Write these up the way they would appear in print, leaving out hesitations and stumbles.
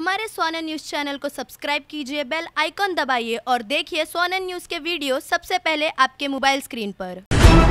हमारे Swarn news channel को subscribe कीजिए, बेल आइकॉन दबाइए और देखिए स्वर्ण न्यूज़ के वीडियो सबसे पहले आपके मोबाइल स्क्रीन पर।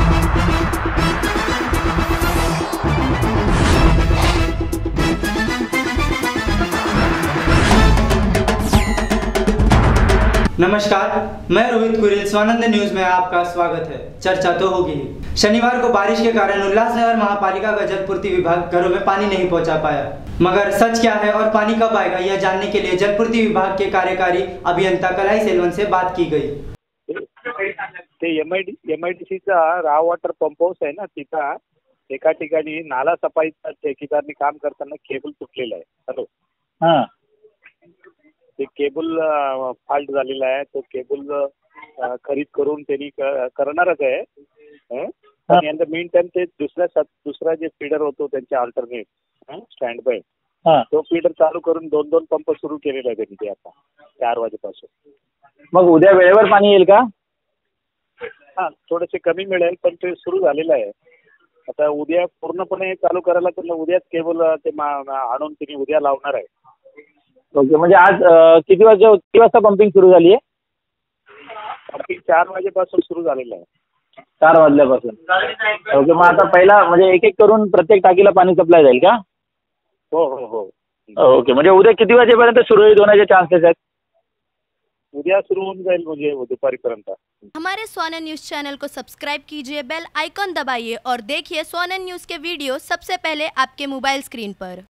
नमस्कार, मैं रोहित कुरेल, स्वानंद न्यूज में आपका स्वागत है। चर्चा तो होगी ही। शनिवार को बारिश के कारण उल्लासनगर महापालिका का जलपूर्ति विभाग घरों में पानी नहीं पहुंचा पाया, मगर सच क्या है और पानी कब आएगा यह जानने के लिए जलपूर्ति विभाग के कार्यकारी अभियंता कलाई सेल्वन से बात की गई। एमआयडीसीचा राव वॉटर पंप हाऊस आहे ना, तिथं एका ठिकाणी नाला सफाईचा ठेकेदारने काम करताना केबल तुटलेला आहे. हॅलो, हां, ते केबल फॉल्ट झालेला आहे. तो केबल खरीद करून त्यांनी करणारच आहे. पण इन द मीन टाइम ते दुसरा जे फीडर होतो त्यांचे अल्टरनेट स्टँड बाय, तो फीडर चालू करून दोन पंप सुरू केलेला आहे त्यांनी. ते आता 4 वाजेपासून. मग उद्या वेळेवर पाणी येईल का? हां, थोडेसे कमी मिळेल, पण ते सुरू झालेलं आहे. आता उद्या पूर्णपणे चालू करायला त्यांना उद्याच केबल ते आणून त्यांनी उद्या लावणार आहे. ओके, म्हणजे आज किती वाजता पंपिंग सुरू झाली आहे? पंपिंग 4 वाजेपासून सुरू झालेलं आहे. 4 वाजल्यापासून. ओके, मग आता पहिला म्हणजे एक करून प्रत्येक टाकीला पाणी सप्लाय जाईल का? हो हो हो. ओके, म्हणजे उद्या किती वाजेपर्यंत सुरळीत होण्याचे चान्सेस आहेत? उद्या सुरू होऊन जाईल, म्हणजे दुपारीपर्यंत. हमारे स्वर्ण न्यूज़ चैनल को सब्सक्राइब कीजिए, बेल आइकॉन दबाइए और देखिए स्वर्ण न्यूज़ के वीडियो सबसे पहले आपके मोबाइल स्क्रीन पर।